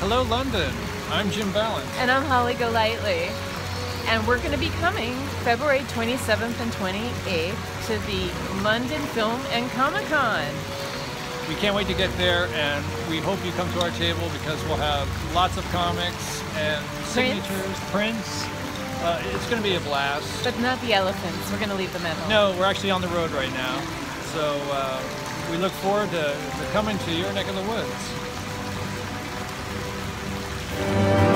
Hello, London. I'm Jim Ballant. And I'm Holly Golightly. And we're going to be coming February 27th and 28th to the London Film and Comicon. We can't wait to get there, and we hope you come to our table because we'll have lots of comics and signatures, prints. It's going to be a blast. But not the elephants. We're going to leave them at home. No, we're actually on the road right now. So we look forward to coming to your neck of the woods.